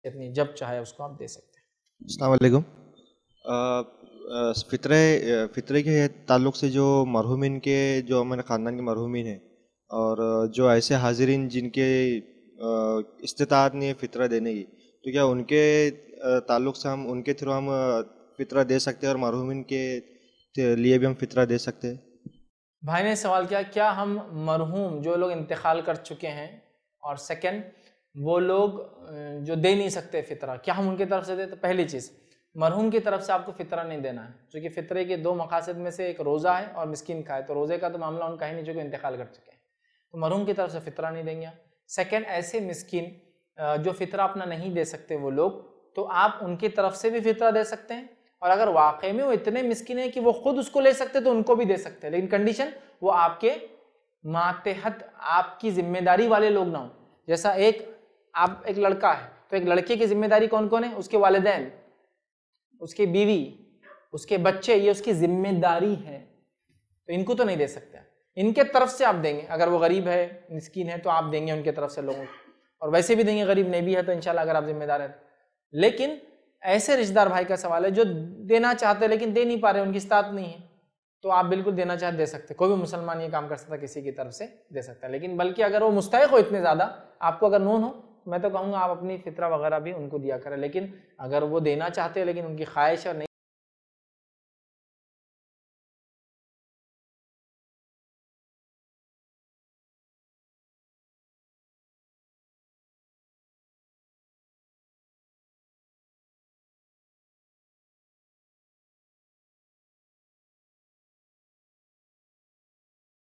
اتنی جب چاہے اس کو آپ دے سکتے ہیں۔ السلام علیکم۔ فطرے کے تعلق سے جو مرحومین کے جو ہمارے خاندان کے مرحومین ہیں اور جو ایسے حاضرین جن کے استطاعت نہیں ہے فطرہ دینے کی، تو کیا ان کے تعلق سے ہم ان کے تھرو ہم فطرہ دے سکتے ہیں اور مرحومین کے لیے بھی ہم فطرہ دے سکتے ہیں؟ بھائی نے سوال کیا ہم مرحوم جو لوگ انتقال کر چکے ہیں اور سیکنڈ وہ لوگ جو دے نہیں سکتے فطرہ، کیا ہم ان کی طرف سے دیں؟ تو پہلی چیز مرحوم کی طرف سے آپ کو فطرہ نہیں دینا ہے، چونکہ فطرے کے دو مقاصد میں سے ایک روزہ ہے اور مسکین کا ہے، تو روزے کا تو معاملہ ان کا ہی نہیں جو کہ انتقال کر چکے ہیں، تو مرحوم کی طرف سے فطرہ نہیں دیں گے۔ سیکنڈ ایسے مسکین جو فطرہ اپنا نہیں دے سکتے وہ لوگ، تو آپ ان کی طرف سے بھی فطرہ دے سکتے ہیں، اور اگر واقعی میں وہ اتنے مسکین ہیں کہ وہ خود اس کو لے سکتے تو ان کو بھی دے سکتے ہیں، لیکن کنڈیشن وہ آپ کے ماتحت آپ کی ذمہ داری والے لوگ نہ ہوں۔ جیسا ایک لڑکا ہے تو ایک لڑکے کی ذمہ داری کون کون ہے؟ اس کے والدین، اس کی بیوی، اس کے بچے، یہ اس کی ذمہ داری ہے، تو ان کو تو نہیں دے سکتے، ان کے طرف سے آپ دیں گے۔ اگر وہ غریب ہے مسکین ہے تو آپ دیں گے ان کے طرف سے لوگوں کو، اور ویسے بھی دیں گے غریب نہیں بھی ہے تو انشاءاللہ اگر آپ ذمہ دار ہیں۔ لیکن ایسے رشتہ دار بھائی کا سوال ہے جو دینا چاہتے لیکن دے نہیں پا رہے، ان کی استطاعت نہیں ہے، تو آپ بالکل دینا چاہتے دے سکتے، کوئی بھی مسلمان یہ کام کر سکتا ہے، کسی کی طرف سے دے سکتا ہے، لیکن بلکہ اگر وہ مستحق ہو اتنے زیادہ، آپ کو اگر نون ہو، میں تو کہوں گا آپ اپنی فطرہ وغیرہ بھی ان کو دیا کریں، لیکن اگر وہ دینا چاہتے ہیں لیکن ان کی خواہش اور نہیں